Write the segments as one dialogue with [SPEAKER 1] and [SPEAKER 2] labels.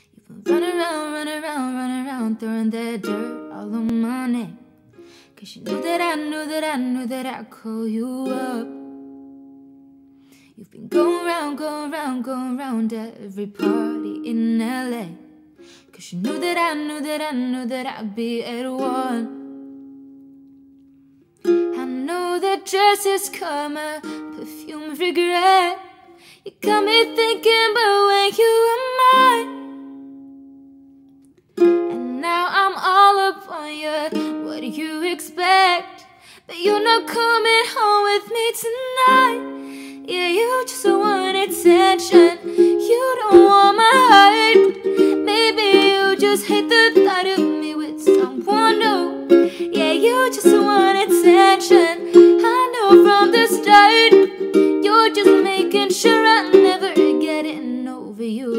[SPEAKER 1] You've been running around, throwing that dirt all on my name. 'Cause you knew that I knew that I'd call you up. You've been going round at every party in LA. 'Cause you knew that I knew that I'd be at one. I know that dress is karma, perfume regret. You got me thinking about when you were mine. And now I'm all up on you. What do you expect? But you're not coming home with me tonight. Yeah, you just want attention. You don't want my heart. Maybe you just hate the thought of me with someone new. Yeah, you just want attention. I know from the start. You're just making sure I'm never getting over you.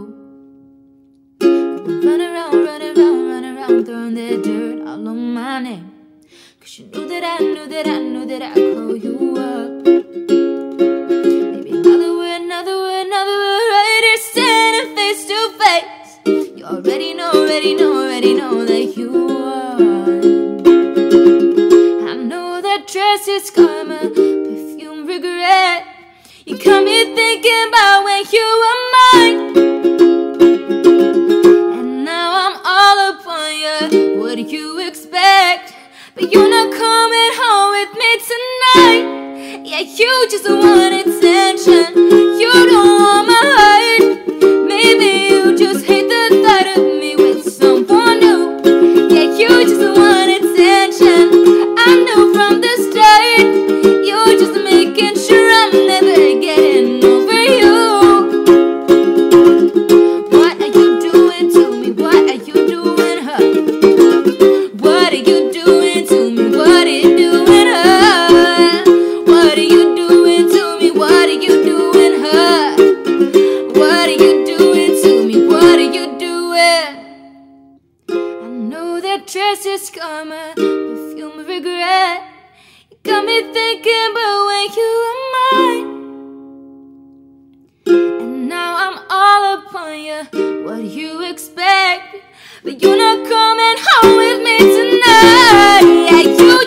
[SPEAKER 1] Running around, throwing that dirt all on my name. 'Cause you knew that I knew that I'd call you up. Maybe another word, right here standing face to face. You already know that you won. I know that dress is karma, perfume regret. You got me thinking about when you were mine. And now I'm all up on you. What do you expect? But you're not coming home with me tonight. Yeah, you just want attention. You don't want my heart. Maybe you just hate the thought of me with someone new. Yeah, you just want attention. I know from the start. You're just making sure I'm never getting over you. What are you doing to me? What are you doing, her? What are you doing to me? What are you doing, her? What are you doing to me? What are you doing, her? What are you doing to me? What are you doing? I know that dress is karma, perfume regret. You got me thinking about when you were mine. And now I'm all up on you. What do you expect? But you're not coming home with me tonight. Yeah, you